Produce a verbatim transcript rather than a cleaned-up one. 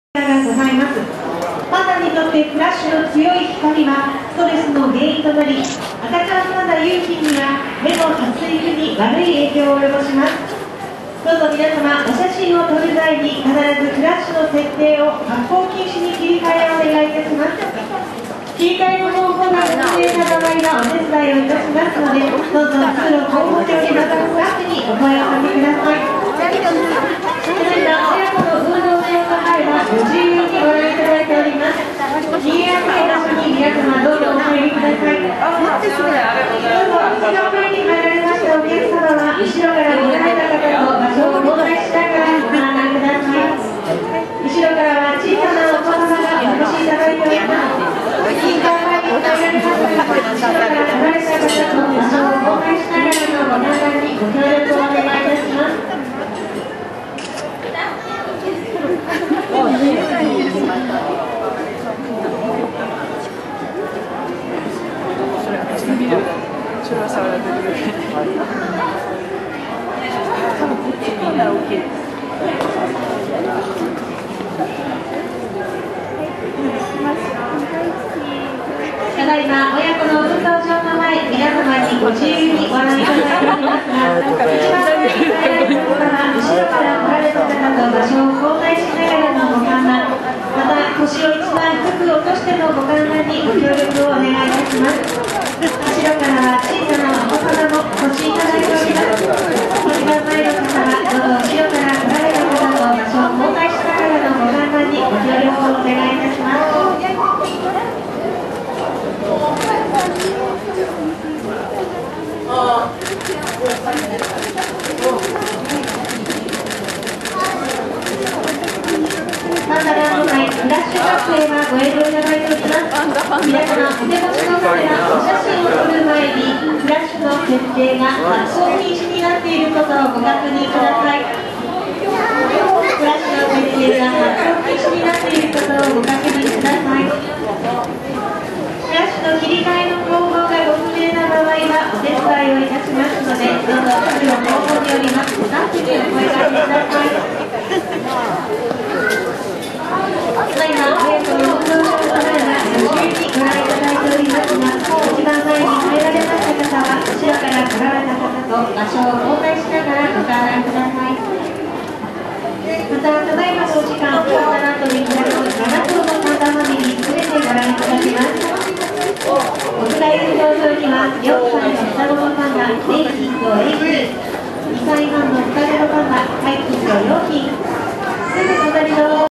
がございます。パンダにとってフラッシュの強い光はストレスの原因となり、赤ちゃんパンダ優品には目の発育に悪い影響を及ぼします。どうぞ皆様、お写真を撮る際に必ずフラッシュの設定を発光禁止に切り替えをお願いいたします。切り替えの方法が不明な場合はお手伝いをいたしますので、どうぞ通路候補局またスタッフにお声をかけください。親子の運動の様子はご自由にご覧いただいております。右足の場所に皆様どうぞお入りください。どうぞ内側に入られましたお客様は後ろから見られた方と場所を交代しながらご覧ください。後ろからは小さなお子様がお越しいただいております。右側に入られました後ろから来られた方と場所を交代しながらのご覧にご協力をお願いいたします。 それは触られてるだけ。多分こっちから OK。 ただいま親子の運動場の前、皆様にご自由にご覧いただいておりますが、一番上に入られた方は後ろから来られた方と場所を交代しながらのご観覧、また腰を一番低く落としてのご観覧にご協力をお願いいたします。後ろからは小さなお子様もお越しいただいております。一番前の方はどうぞ後ろから来られた方と場所を交代しながらのご観覧にご協力をお願いいたします。パンダランド内フラッシュ撮影はご遠慮いただいております。皆様、お手持ちのカメラ、お写真を撮る前にフラッシュの設定が発光禁止になっていることをご確認ください。フラッシュの設定が